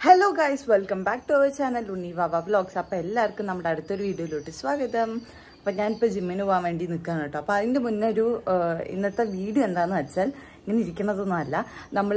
Hello guys, welcome back to our channel Univava Vlogs. അപ്പോൾ എല്ലാവർക്കും നമ്മുടെ അടുത്തൊരു വീഡിയോയിലോട്ട് സ്വാഗതം. അപ്പോൾ ഞാനിപ്പോൾ ജിമ്മിന് പോകാൻ വേണ്ടി നിൽക്കുകയാണ് കേട്ടോ. അപ്പോൾ അതിൻ്റെ മുന്നേ ഒരു ഇന്നത്തെ വീഡിയോ എന്താണെന്ന് വെച്ചാൽ ഇങ്ങനെ ഇരിക്കുന്നതൊന്നും അല്ല, നമ്മൾ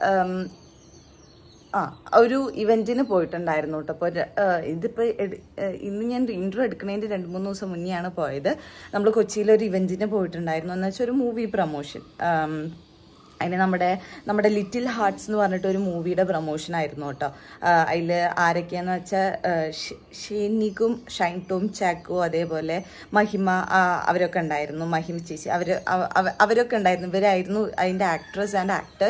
ഒരു ഇവൻറ്റിന് പോയിട്ടുണ്ടായിരുന്നു കേട്ടോ. അപ്പോൾ ഇതിപ്പോൾ ഇന്ന് ഞാൻ ഇൻട്രോ എടുക്കുന്നതിൻ്റെ 2-3 ദിവസം മുന്നെയാണ് പോയത്. നമ്മൾ കൊച്ചിയിലൊരു ഇവൻറ്റിന് പോയിട്ടുണ്ടായിരുന്നു, എന്ന് വെച്ചാൽ ഒരു മൂവി പ്രൊമോഷൻ. അതിന് നമ്മുടെ ലിറ്റിൽ ഹാർട്ട്സ് എന്ന് പറഞ്ഞിട്ട് ഒരു മൂവിയുടെ പ്രൊമോഷൻ ആയിരുന്നു കേട്ടോ. അതിൽ ആരൊക്കെയാന്ന് വെച്ചാൽ ഷെയ്ൻ നിഗും, ഷൈൻ ടോം ചാക്കോ, അതേപോലെ മഹിമ, അവരൊക്കെ ഉണ്ടായിരുന്നു. മഹിമ ചേച്ചി, അവരൊക്കെ ഉണ്ടായിരുന്നു. ഇവരായിരുന്നു അതിൻ്റെ ആക്ട്രസ് ആൻഡ് ആക്ടർ.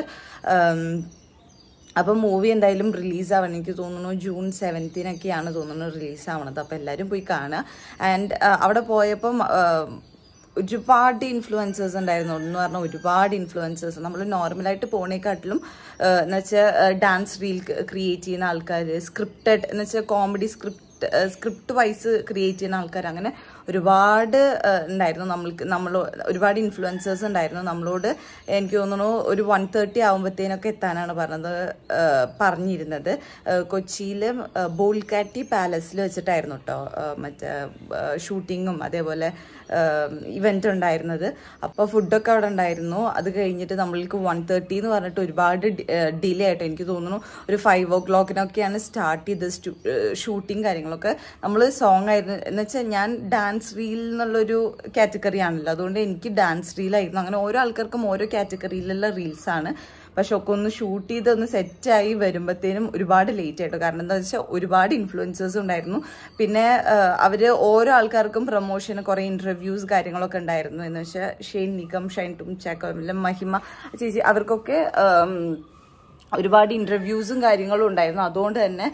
അപ്പം മൂവി എന്തായാലും റിലീസാവണം, എനിക്ക് തോന്നുന്നു June 17 തോന്നുന്നു റിലീസാവണത്. അപ്പോൾ എല്ലാവരും പോയി കാണുക. ആൻഡ് അവിടെ പോയപ്പം ഒരുപാട് ഇൻഫ്ലുവൻസേഴ്സ് ഉണ്ടായിരുന്നു. എന്ന് പറഞ്ഞാൽ ഒരുപാട് ഇൻഫ്ലുവൻസേഴ്സ്, നമ്മൾ നോർമലായിട്ട് പോണേക്കാട്ടിലും എന്ന് വെച്ചാൽ ഡാൻസ് റീൽ ക്രിയേറ്റ് ചെയ്യുന്ന ആൾക്കാർ, സ്ക്രിപ്റ്റഡ് എന്ന് വെച്ചാൽ കോമഡി സ്ക്രിപ്റ്റ് വൈസ് ക്രിയേറ്റ് ചെയ്യുന്ന ആൾക്കാർ, അങ്ങനെ ഒരുപാട് ഉണ്ടായിരുന്നു. നമ്മൾ ഒരുപാട് ഇൻഫ്ലുവൻസേഴ്സ് ഉണ്ടായിരുന്നു. നമ്മളോട് എനിക്ക് തോന്നുന്നു ഒരു 1:30 ആകുമ്പോഴത്തേനൊക്കെ എത്താനാണ് പറഞ്ഞിരുന്നത്. കൊച്ചിയിൽ ബോൾഗാട്ടി പാലസിൽ വെച്ചിട്ടായിരുന്നു കേട്ടോ മറ്റേ ഷൂട്ടിങ്ങും അതേപോലെ ഇവന്റ് ഉണ്ടായിരുന്നത്. അപ്പോൾ ഫുഡൊക്കെ അവിടെ ഉണ്ടായിരുന്നു. അത് നമ്മൾക്ക് 1:30 എന്ന് പറഞ്ഞിട്ട് ഒരുപാട് ഡിലേ ആയിട്ട്, എനിക്ക് തോന്നുന്നു ഒരു 5 o'clock സ്റ്റാർട്ട് ചെയ്ത് ഷൂട്ടിങ് കാര്യങ്ങളൊക്കെ. നമ്മൾ സോങ് ആയിരുന്നു, എന്ന് വെച്ചാൽ ഞാൻ ഡാൻസ് റീൽ എന്നുള്ളൊരു കാറ്റഗറി ആണല്ലോ, അതുകൊണ്ട് എനിക്ക് ഡാൻസ് റീലായിരുന്നു. അങ്ങനെ ഓരോ ആൾക്കാർക്കും ഓരോ കാറ്റഗറിയിലുള്ള റീൽസാണ്. പക്ഷെ ഒക്കെ ഒന്ന് ഷൂട്ട് ചെയ്ത് ഒന്ന് സെറ്റായി വരുമ്പോഴത്തേനും ഒരുപാട് ലേറ്റ് ആയിട്ടോ. കാരണം എന്താ വെച്ചാൽ ഒരുപാട് ഇൻഫ്ലുവൻസേഴ്സ് ഉണ്ടായിരുന്നു. പിന്നെ അവർ ഓരോ ആൾക്കാർക്കും പ്രൊമോഷന് കുറേ ഇൻ്റർവ്യൂസ് കാര്യങ്ങളൊക്കെ ഉണ്ടായിരുന്നു. എന്ന് വെച്ചാൽ ഷെയ്ൻ നിഗം, ഷൈൻ ടോം ചാക്കോ, മഹിമ ചേച്ചി, അവർക്കൊക്കെ ഒരുപാട് ഇൻ്റർവ്യൂസും കാര്യങ്ങളും ഉണ്ടായിരുന്നു. അതുകൊണ്ട് തന്നെ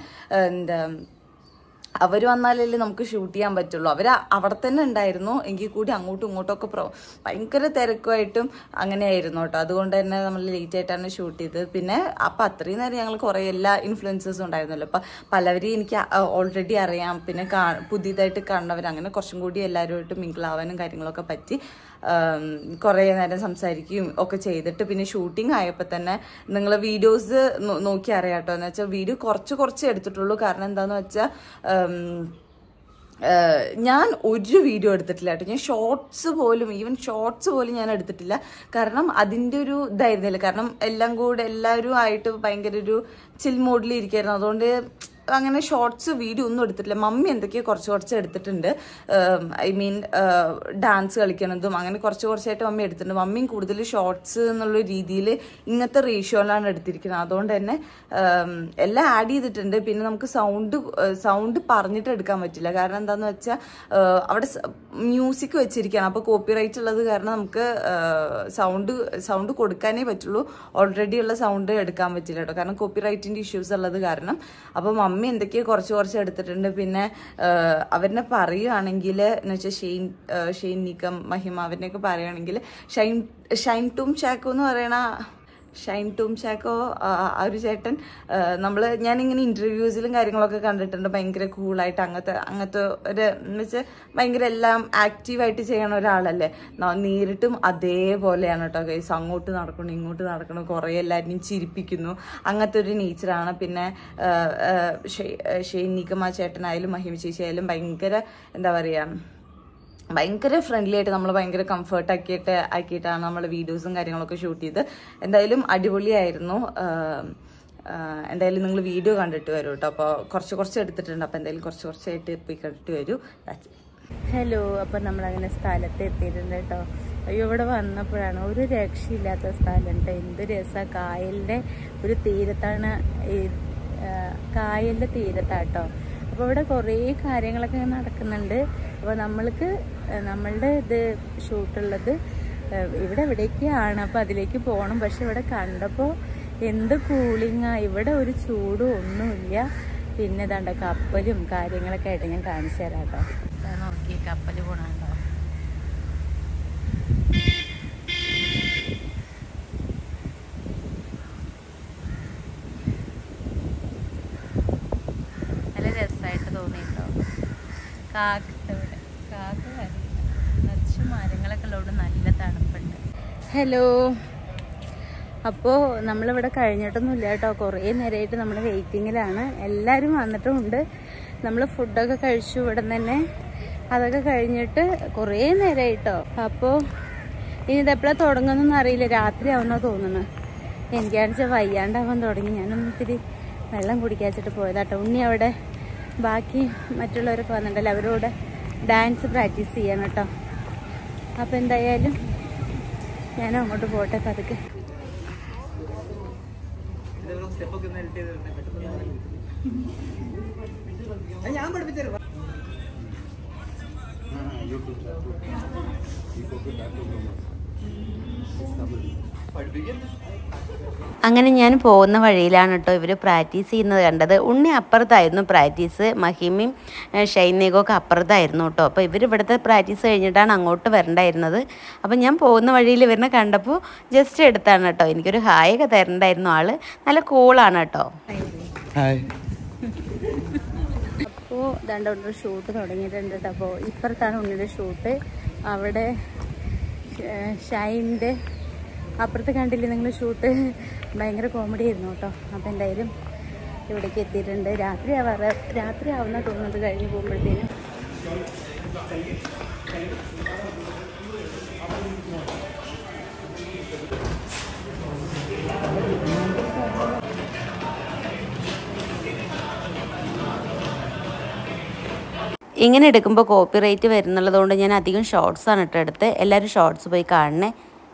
അവർ വന്നാലല്ലേ നമുക്ക് ഷൂട്ട് ചെയ്യാൻ പറ്റുള്ളൂ. അവർ അവിടെ തന്നെ ഉണ്ടായിരുന്നു, എങ്കിൽ കൂടി അങ്ങോട്ടും ഇങ്ങോട്ടൊക്കെ ഭയങ്കര തിരക്കുമായിട്ടും അങ്ങനെയായിരുന്നു കേട്ടോ. അതുകൊണ്ട് തന്നെ നമ്മൾ ലേറ്റ് ആയിട്ടാണ് ഷൂട്ട് ചെയ്തത്. പിന്നെ അപ്പം അത്രയും നേരം ഞങ്ങൾ കുറേ എല്ലാ ഇൻഫ്ലുവൻസേഴ്സും ഉണ്ടായിരുന്നല്ലോ. അപ്പം പലവരെയും എനിക്ക് ഓൾറെഡി അറിയാം. പിന്നെ പുതിയതായിട്ട് കാണുന്നവർ, അങ്ങനെ കുറച്ചും കൂടി എല്ലാവരുമായിട്ട് മിങ്കിളാവാനും കാര്യങ്ങളൊക്കെ പറ്റി. കുറേ നേരം സംസാരിക്കുകയും ഒക്കെ ചെയ്തിട്ട് പിന്നെ ഷൂട്ടിംഗ് ആയപ്പോൾ തന്നെ നിങ്ങൾ വീഡിയോസ് നോക്കി അറിയാം കേട്ടോ. എന്ന് വെച്ചാൽ വീഡിയോ കുറച്ച് എടുത്തിട്ടുള്ളൂ. കാരണം എന്താണെന്ന് വെച്ചാൽ ഞാൻ ഒരു വീഡിയോ എടുത്തിട്ടില്ല കേട്ടോ. ഞാൻ ഈവൻ ഷോർട്സ് പോലും ഞാൻ എടുത്തിട്ടില്ല. കാരണം അതിൻ്റെ ഒരു ഇതായിരുന്നില്ല. കാരണം എല്ലാവരും ആയിട്ട് ഭയങ്കര ഒരു ചിൽ മോഡിൽ ഇരിക്കുകയായിരുന്നു. അതുകൊണ്ട് അങ്ങനെ ഷോർട്സ് വീഡിയോ ഒന്നും എടുത്തിട്ടില്ല. മമ്മി എന്തൊക്കെയോ കുറച്ച് എടുത്തിട്ടുണ്ട്. ഐ മീൻ ഡാൻസ് കളിക്കണതും അങ്ങനെ കുറച്ചായിട്ട് മമ്മി എടുത്തിട്ടുണ്ട്. മമ്മിയും കൂടുതൽ ഷോർട്സ് എന്നുള്ള രീതിയിൽ ഇങ്ങനത്തെ റേഷ്യോയിലാണ് എടുത്തിരിക്കുന്നത്. അതുകൊണ്ട് തന്നെ എല്ലാം ആഡ് ചെയ്തിട്ടുണ്ട്. പിന്നെ നമുക്ക് സൗണ്ട് പറഞ്ഞിട്ട് എടുക്കാൻ പറ്റില്ല. കാരണം എന്താണെന്ന് വെച്ചാൽ അവിടെ മ്യൂസിക് വെച്ചിരിക്കുകയാണ്. അപ്പോൾ കോപ്പിറൈറ്റ് ഉള്ളത് കാരണം നമുക്ക് സൗണ്ട് കൊടുക്കാനേ പറ്റുള്ളൂ. ഓൾറെഡി ഉള്ള സൗണ്ട് എടുക്കാൻ പറ്റില്ല കേട്ടോ, കാരണം കോപ്പിറൈറ്റിൻ്റെ ഇഷ്യൂസ് ഉള്ളത് കാരണം. അപ്പോൾ മമ്മി എന്തൊക്കെയോ കുറച്ച് എടുത്തിട്ടുണ്ട്. പിന്നെ അവരെ പറയുകയാണെങ്കിൽ എന്ന് വെച്ചാൽ ഷെയ്ൻ നിഗം, മഹിമ, അവരിനെയൊക്കെ പറയുകയാണെങ്കിൽ ഷൈൻ ടോം ചാക്കോ എന്ന് പറയണ ഷൈൻ ടോം ചാക്കോ ആ ഒരു ചേട്ടൻ, ഞാനിങ്ങനെ ഇൻ്റർവ്യൂസിലും കാര്യങ്ങളൊക്കെ കണ്ടിട്ടുണ്ട്. ഭയങ്കര കൂളായിട്ട് അങ്ങനത്തെ ഒരു എന്ന് വെച്ചാൽ ഭയങ്കര എല്ലാം ആക്റ്റീവായിട്ട് ചെയ്യണ ഒരാളല്ലേ. നേരിട്ടും അതേപോലെയാണ് കേട്ടോ ഗൈസ്. അങ്ങോട്ട് നടക്കണം ഇങ്ങോട്ട് നടക്കണം, കുറേ എല്ലാവരും ചിരിപ്പിക്കുന്നു, അങ്ങനത്തെ ഒരു നേച്ചറാണ്. പിന്നെ ഷെയ്ൻ നിഗം ആ ചേട്ടനായാലും മഹിമ ചേച്ചി ആയാലും ഭയങ്കര എന്താ പറയുക, ഭയങ്കര ഫ്രണ്ട്ലി ആയിട്ട് നമ്മൾ ഭയങ്കര കംഫർട്ട് ആക്കിയിട്ടാണ് നമ്മൾ വീഡിയോസും കാര്യങ്ങളൊക്കെ ഷൂട്ട് ചെയ്ത്. എന്തായാലും അടിപൊളിയായിരുന്നു. എന്തായാലും നിങ്ങൾ വീഡിയോ കണ്ടിട്ട് വരും കേട്ടോ. അപ്പോൾ കുറച്ച് എടുത്തിട്ടുണ്ട്. അപ്പോൾ എന്തായാലും കുറച്ചായിട്ട് പോയി കണ്ടിട്ട് വരൂ. ഹലോ, അപ്പം നമ്മളങ്ങനെ സ്ഥലത്ത് എത്തിയിട്ടുണ്ട് കേട്ടോ. അയ്യോ, ഇവിടെ വന്നപ്പോഴാണ് ഒരു രക്ഷയില്ലാത്ത സ്ഥലം കേട്ടോ. എന്ത് രസമാണ്. കായലിൻ്റെ ഒരു തീരത്താണ്, കായലിൻ്റെ തീരത്താട്ടോ. അപ്പോൾ ഇവിടെ കുറേ കാര്യങ്ങളൊക്കെ നടക്കുന്നുണ്ട്. അപ്പോൾ നമ്മളുടെ ഇത് ഷൂട്ടുള്ളത് ഇവിടെ എവിടേക്കാണ്. അപ്പോൾ അതിലേക്ക് പോകണം. പക്ഷെ ഇവിടെ കണ്ടപ്പോൾ എന്ത് കൂളിങ്ങാ, ഇവിടെ ഒരു ചൂടും ഒന്നുമില്ല. പിന്നെ ഇതാണ്ട കപ്പലും കാര്യങ്ങളൊക്കെ ആയിട്ട് ഞാൻ കാണിച്ചു തരാം കേട്ടോ. നോക്കി കപ്പൽ പോണോ. നല്ല രസമായിട്ട് തോന്നിട്ടോ. കാക്ക നിറച്ച് മരങ്ങളൊക്കെ ഉള്ളതുകൊണ്ട് നല്ല തണുപ്പുണ്ട്. ഹലോ, അപ്പോൾ നമ്മളിവിടെ കഴിഞ്ഞിട്ടൊന്നുമില്ല കേട്ടോ. കുറേ നേരമായിട്ട് നമ്മൾ വെയിറ്റിങ്ങിലാണ്. എല്ലാവരും വന്നിട്ടുമുണ്ട്. നമ്മൾ ഫുഡൊക്കെ കഴിച്ചു ഇവിടെ തന്നെ. അതൊക്കെ കഴിഞ്ഞിട്ട് കുറേ നേരമായിട്ടോ. അപ്പോൾ ഇനി ഇതെപ്പോഴാണ് തുടങ്ങുന്നൊന്നും അറിയില്ല. രാത്രി ആവുന്നോ തോന്നുന്നു. എനിക്കാണെന്ന് വെച്ചാൽ വയ്യാണ്ടാവാൻ തുടങ്ങി. ഞാനൊന്നും ഇത്തിരി വെള്ളം കുടിക്കാച്ചിട്ട് പോയതാട്ടോ. ഉണ്ണി അവിടെ ബാക്കി മറ്റുള്ളവരൊക്കെ വന്നിട്ടുണ്ടല്ലോ, അവരോട് ഡാൻസ് പ്രാക്ടീസ് ചെയ്യണം കേട്ടോ. അപ്പോൾ എന്തായാലും ഞാനും അങ്ങോട്ട് പോട്ടെ പതുക്കെ. അങ്ങനെ ഞാൻ പോകുന്ന വഴിയിലാണ് കേട്ടോ ഇവർ പ്രാക്ടീസ് ചെയ്യുന്നത് കണ്ടത്. ഉണ്ണി അപ്പുറത്തായിരുന്നു പ്രാക്ടീസ്, മഹിമയും ഷൈനേകൊക്കെ അപ്പുറത്തായിരുന്നു കേട്ടോ. അപ്പോൾ ഇവർ ഇവിടുത്തെ പ്രാക്ടീസ് കഴിഞ്ഞിട്ടാണ് അങ്ങോട്ട് വരണ്ടായിരുന്നത്. അപ്പോൾ ഞാൻ പോകുന്ന വഴിയിൽ ഇവരിനെ കണ്ടപ്പോൾ ജസ്റ്റ് എടുത്താണ് കേട്ടോ. എനിക്കൊരു ഹായ് ഒക്കെ തരണ്ടായിരുന്നു. ആള് നല്ല കൂളാണ് കേട്ടോ. അപ്പോൾ ദണ്ടോണ്ടൊരു ഷൂട്ട് തുടങ്ങിയിട്ടുണ്ട് കേട്ടോ. അപ്പോൾ ഇപ്പുറത്താണ് ഉണ്ണിയുടെ ഷൂട്ട്. അവിടെ ഷൈൻ്റെ അപ്പുറത്ത് കണ്ടില്ലേ നിങ്ങൾ ഷൂട്ട്? ഭയങ്കര കോമഡി ആയിരുന്നു കേട്ടോ. അപ്പോൾ എന്തായാലും ഇവിടേക്ക് എത്തിയിട്ടുണ്ട്. രാത്രി ആവുന്ന തോന്നുന്നത് കഴിഞ്ഞ് പോകുമ്പോഴത്തേനും. ഇങ്ങനെ എടുക്കുമ്പോൾ കോപ്പി റൈറ്റ് വരുന്നുള്ളതുകൊണ്ട് ഞാൻ അധികം ഷോർട്സാണ് കേട്ടോ എടുത്ത്. എല്ലാവരും ഷോർട്സ് പോയി കാണണേ.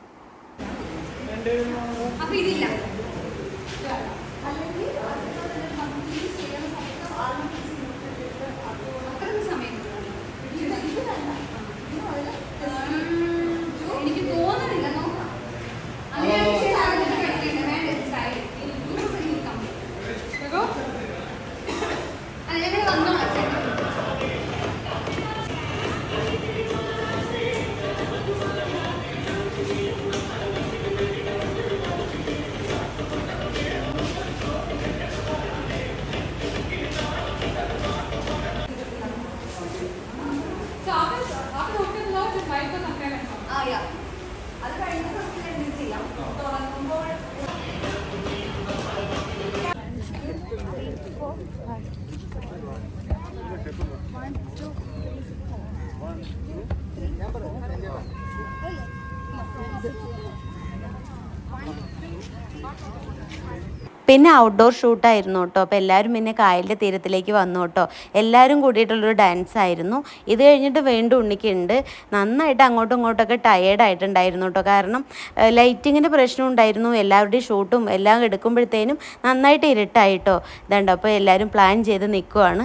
പിന്നെ ഔട്ട്ഡോർ ഷൂട്ടായിരുന്നു കേട്ടോ. അപ്പോൾ എല്ലാവരും പിന്നെ കായലിൻ്റെ തീരത്തിലേക്ക് വന്നു കേട്ടോ. എല്ലാവരും കൂടിയിട്ടുള്ളൊരു ഡാൻസ് ആയിരുന്നു. ഇത് കഴിഞ്ഞിട്ട് വീണ്ടും ഉണ്ണിക്കുണ്ട്. നന്നായിട്ട് അങ്ങോട്ടും ഇങ്ങോട്ടൊക്കെ ടയേർഡായിട്ടുണ്ടായിരുന്നു കേട്ടോ. കാരണം ലൈറ്റിങ്ങിൻ്റെ പ്രശ്നം ഉണ്ടായിരുന്നു. എല്ലാവരുടെയും ഷൂട്ടും എല്ലാം എടുക്കുമ്പോഴത്തേനും നന്നായിട്ട് ഇരുട്ടായിട്ടോ. ഇതുണ്ട്. അപ്പോൾ എല്ലാവരും പ്ലാൻ ചെയ്ത് നിൽക്കുവാണ്.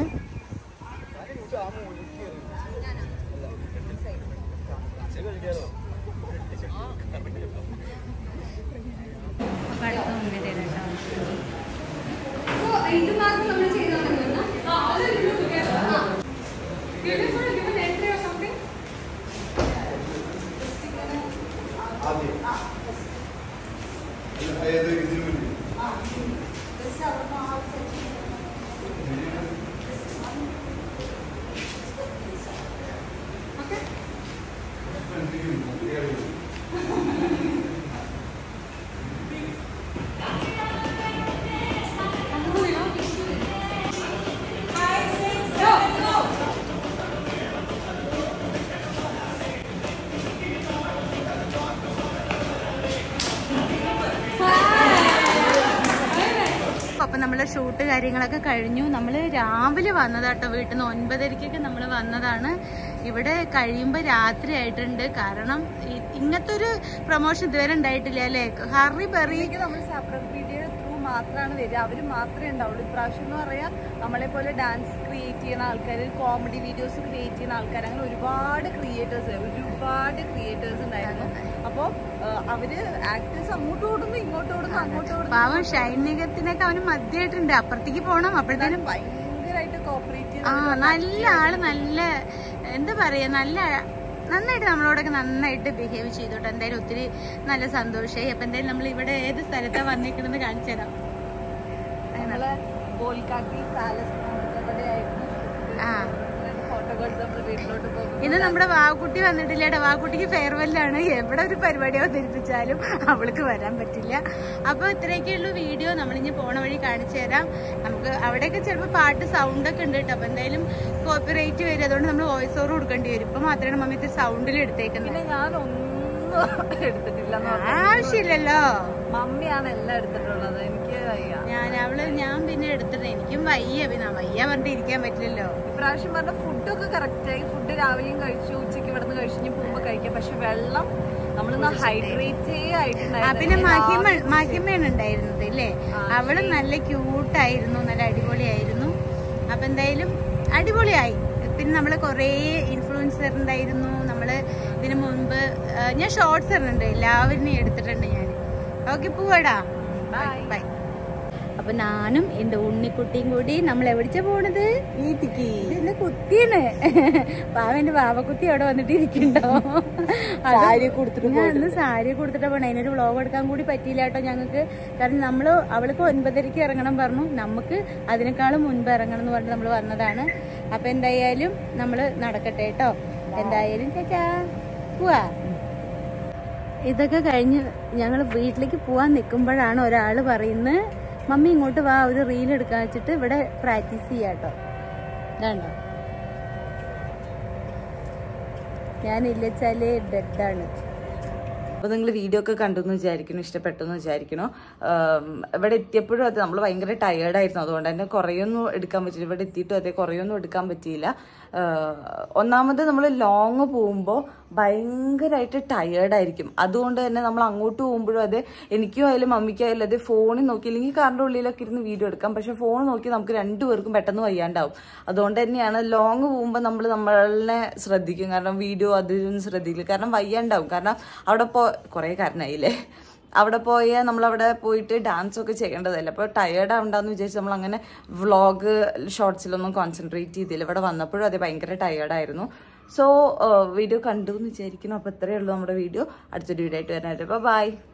അപ്പം നമ്മൾ ഷൂട്ട് കാര്യങ്ങളൊക്കെ കഴിഞ്ഞു. നമ്മൾ രാവിലെ വന്നതാട്ടോ. വീട്ടിൽ നിന്ന് 9:30-ക്കൊക്കെ നമ്മൾ വന്നതാണ്. ഇവിടെ കഴിയുമ്പോൾ രാത്രി ആയിട്ടുണ്ട്. കാരണം ഇങ്ങനത്തെ ഒരു പ്രൊമോഷൻ ഇതുവരെ ഉണ്ടായിട്ടില്ല അല്ലേ? ഹറി ബറിക്ക് നമ്മൾ സെപ്പറേറ്റ് വീഡിയോ ത്രൂ മാത്രമാണ് വരിക. അവർ മാത്രമേ ഉണ്ടാവുള്ളൂ. ഇപ്രാവശ്യം എന്ന് പറയാം നമ്മളെ പോലെ ഡാൻസ് ക്രിയേറ്റ് ചെയ്യുന്ന ആൾക്കാർ, കോമഡി വീഡിയോസ് ക്രിയേറ്റ് ചെയ്യുന്ന ആൾക്കാർ, അങ്ങനെ ഒരുപാട് ക്രിയേറ്റേഴ്സ് ഉണ്ടായിരുന്നു. അപ്പോൾ അവര് ആക്ടേഴ്സ് അങ്ങോട്ട് ഓടുന്നു, ഇങ്ങോട്ട് ഓടുന്നു, അങ്ങോട്ട് ഓടുന്നു. പാവം ഷൈനികത്തിനൊക്കെ അവന് മധ്യമായിട്ടുണ്ട്. അപ്പുറത്തേക്ക് പോകണം. അപ്പോഴത്തേനും ഭയങ്കരമായിട്ട് കോപ്പറേറ്റ് ചെയ്ത് നല്ല ആള്, നല്ല എന്താ പറയാ, നന്നായിട്ട് നമ്മളോടൊക്കെ നന്നായിട്ട് ബിഹേവ് ചെയ്തോട്ടെ. എന്തായാലും ഒത്തിരി നല്ല സന്തോഷമായി. അപ്പൊ എന്തായാലും നമ്മൾ ഇവിടെ ഏത് സ്ഥലത്താണ് വന്നിരിക്കണമെന്ന് കാണിച്ചു തരാം. ഫോട്ടോ ഇന്ന് നമ്മുടെ വാക്കുട്ടി വന്നിട്ടില്ലേട്ടാ. വാക്കുട്ടിക്ക് ഫെയർവെല്ലാണ്. എവിടെ ഒരു പരിപാടി അവതരിപ്പിച്ചാലും അവൾക്ക് വരാൻ പറ്റില്ല. അപ്പൊ ഇത്രയൊക്കെയുള്ളൂ വീഡിയോ. നമ്മളിഞ്ഞ് പോണ വഴി കാണിച്ചു തരാം. നമുക്ക് അവിടെയൊക്കെ ചിലപ്പോൾ പാട്ട് സൗണ്ട് ഒക്കെ ഉണ്ട് കേട്ടോ. അപ്പൊ എന്തായാലും കോപ്പിറൈറ്റ് വരും. അതുകൊണ്ട് നമ്മൾ വോയിസ് ഓവർ കൊടുക്കേണ്ടി വരും. ഇപ്പൊ മാത്രമാണ് മമ്മി ഇത് സൗണ്ടിൽ എടുത്തേക്കുന്നത്. എടുത്തിട്ടില്ല, ആവശ്യമില്ലല്ലോ. മമ്മിയാണ് എല്ലാം എടുത്തിട്ടുള്ളത്. എനിക്ക് ഞാൻ പിന്നെ എടുത്തിട്ട് എനിക്കും വയ്യ. പിന്നെ വയ്യ പറഞ്ഞിട്ട് ഇരിക്കാൻ പറ്റില്ലല്ലോ. ഇപ്രാവശ്യം പറഞ്ഞ ഫുഡൊക്കെ കറക്റ്റായി. ഫുഡ് രാവിലെയും കഴിച്ചു, ഉച്ചയ്ക്ക് ഇവിടെ നിന്ന് കഴിച്ചു, പോകുമ്പോ കഴിക്കാം. പക്ഷെ വെള്ളം നമ്മളൊന്ന് ഹൈഡ്രേറ്റേ ആയിട്ടുണ്ടായിരുന്നു. പിന്നെ മഹിമയാണ് ഉണ്ടായിരുന്നത് അല്ലേ. അവള് നല്ല ക്യൂട്ടായിരുന്നു, നല്ല അടിപൊളിയായിരുന്നു. അപ്പൊ എന്തായാലും അടിപൊളിയായി. പിന്നെ നമ്മള് കൊറേ ഇൻഫ്ലുവൻസർ ഉണ്ടായിരുന്നു. നമ്മള് ഇതിനു മുൻപ് ഞാൻ ഷോർട്സ് ഇടുന്നുണ്ട്, എല്ലാവരും എടുത്തിട്ടുണ്ട് ഞാൻ. ഓക്കെ, പോവാടാ, ബൈ. അപ്പൊ ഞാനും എന്റെ ഉണ്ണിക്കുട്ടിയും കൂടി നമ്മൾ എവിടിച്ചാ പോണത്? വീട്ടിക്ക്. ഇന്ന് കുത്തിയാണ് പാവന്റെ പാവക്കുത്തി അവിടെ വന്നിട്ട് ഇരിക്കണ്ടോ. ഞാൻ ഇന്ന് സാരി കൊടുത്തിട്ടാ പോണേ. അതിനൊരു വ്ളോഗ് എടുക്കാൻ കൂടി പറ്റിയില്ല കേട്ടോ ഞങ്ങൾക്ക്. കാരണം അവൾക്ക് 9:30 ഇറങ്ങണം പറഞ്ഞു. നമുക്ക് അതിനേക്കാളും മുൻപ് ഇറങ്ങണം എന്ന് പറഞ്ഞിട്ട് നമ്മൾ വന്നതാണ്. അപ്പൊ എന്തായാലും നമ്മള് നടക്കട്ടെ കേട്ടോ. എന്തായാലും ചേച്ചാ പോവാ. ഇതൊക്കെ കഴിഞ്ഞ് ഞങ്ങൾ വീട്ടിലേക്ക് പോവാൻ നിൽക്കുമ്പോഴാണ് ഒരാള് പറയുന്നത്, മമ്മി ഇങ്ങോട്ട് വാ, ഒരു റീൽ എടുക്കാൻ വെച്ചിട്ട് ഇവിടെ പ്രാക്ടീസ് ചെയ്യാട്ടോ. ഇതാണ്ടോ, ഞാനില്ലച്ചാല് ഡെഡാണ്. അപ്പോൾ നിങ്ങൾ വീഡിയോ ഒക്കെ കണ്ടെന്ന് വിചാരിക്കണം, ഇഷ്ടപ്പെട്ടെന്ന് വിചാരിക്കണം. ഇവിടെ എത്തിയപ്പോഴും അത് നമ്മൾ ഭയങ്കര ടയേർഡായിരുന്നു. അതുകൊണ്ട് തന്നെ കുറേയൊന്നും എടുക്കാൻ പറ്റില്ല. ഇവിടെ എത്തിയിട്ടും അതേ കുറേയൊന്നും എടുക്കാൻ പറ്റിയില്ല. ഒന്നാമത് നമ്മൾ ലോങ് പോകുമ്പോൾ ഭയങ്കരമായിട്ട് ടയേർഡായിരിക്കും. അതുകൊണ്ട് തന്നെ നമ്മൾ അങ്ങോട്ട് പോകുമ്പോഴും അതെ, എനിക്കും ആയാലും മമ്മിക്കും ആയാലും അതെ, ഫോണിൽ നോക്കി അല്ലെങ്കിൽ കാറിൻ്റെ ഉള്ളിലൊക്കെ ഇരുന്ന് വീഡിയോ എടുക്കാം. പക്ഷെ ഫോൺ നോക്കി നമുക്ക് രണ്ടുപേർക്കും പെട്ടെന്ന് വയ്യാണ്ടാവും. അതുകൊണ്ട് തന്നെയാണ് ലോങ് പോകുമ്പോൾ നമ്മൾ നമ്മളെ ശ്രദ്ധിക്കും. കാരണം വീഡിയോ അതിലൊന്നും ശ്രദ്ധിക്കില്ല. കാരണം വയ്യാണ്ടാവും. കാരണം അവിടെ കുറേ കാരണമായില്ലേ, അവിടെ പോയാൽ നമ്മളവിടെ പോയിട്ട് ഡാൻസ് ഒക്കെ ചെയ്യേണ്ടതല്ല. അപ്പോൾ ടയേർഡ് ആവണ്ടെന്ന് വിചാരിച്ച് നമ്മൾ അങ്ങനെ വ്ളോഗ് ഷോർട്സിലൊന്നും കോൺസെൻട്രേറ്റ് ചെയ്തില്ല. ഇവിടെ വന്നപ്പോഴും അത് ഭയങ്കര ടയേർഡായിരുന്നു. സോ വീഡിയോ കണ്ടു എന്ന് വിചാരിക്കുന്നു. അപ്പോൾ ഇത്രയേ ഉള്ളൂ നമ്മുടെ വീഡിയോ. അടുത്തൊരു വീഡിയോ ആയിട്ട് വരാനായിട്ട്. ബൈ.